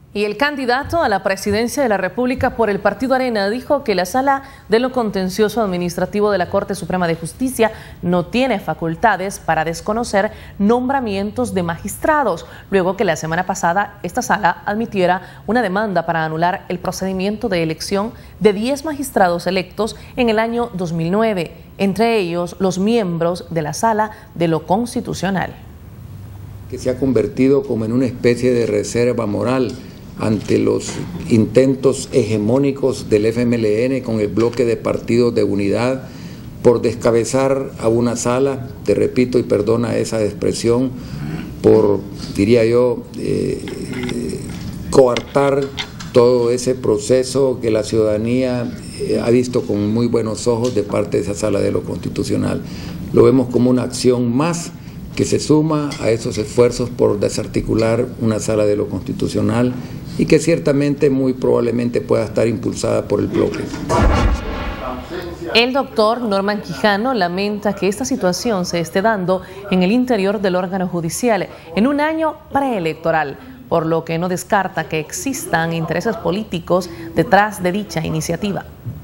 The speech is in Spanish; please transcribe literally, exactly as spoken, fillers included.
Y el candidato a la presidencia de la República por el Partido Arena dijo que la Sala de lo Contencioso Administrativo de la Corte Suprema de Justicia no tiene facultades para desconocer nombramientos de magistrados, luego que la semana pasada esta sala admitiera una demanda para anular el procedimiento de elección de diez magistrados electos en el año dos mil nueve, entre ellos los miembros de la Sala de lo Constitucional. Que se ha convertido como en una especie de reserva moral ante los intentos hegemónicos del F M L N con el bloque de partidos de unidad por descabezar a una sala, te repito y perdona esa expresión, por, diría yo, eh, coartar todo ese proceso que la ciudadanía eh, ha visto con muy buenos ojos de parte de esa Sala de lo Constitucional. Lo vemos como una acción más que se suma a esos esfuerzos por desarticular una Sala de lo Constitucional y que ciertamente muy probablemente pueda estar impulsada por el bloque. El doctor Norman Quijano lamenta que esta situación se esté dando en el interior del órgano judicial en un año preelectoral, por lo que no descarta que existan intereses políticos detrás de dicha iniciativa.